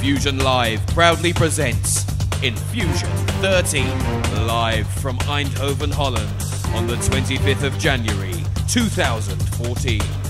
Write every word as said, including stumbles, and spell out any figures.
Enfusion Live proudly presents Enfusion thirteen, live from Eindhoven Holland on the twenty-fifth of January two thousand fourteen.